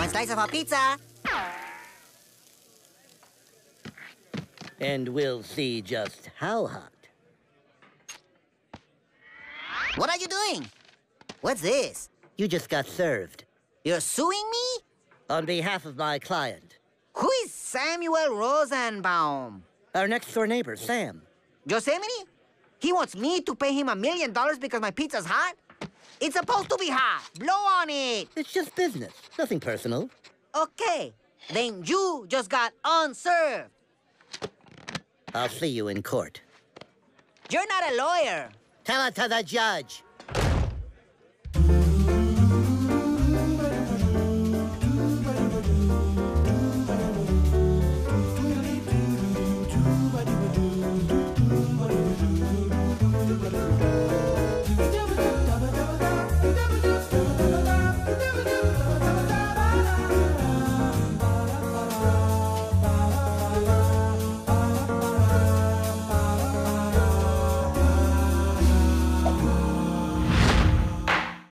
One slice of our pizza. And we'll see just how hot. What are you doing? What's this? You just got served. You're suing me? On behalf of my client. Who is Samuel Rosenbaum? Our next-door neighbor, Sam. Yosemite? He wants me to pay him $1 million because my pizza's hot? It's supposed to be hot. Blow on it. It's just business. Nothing personal. Okay. Then you just got unserved. I'll see you in court. You're not a lawyer. Tell it to the judge.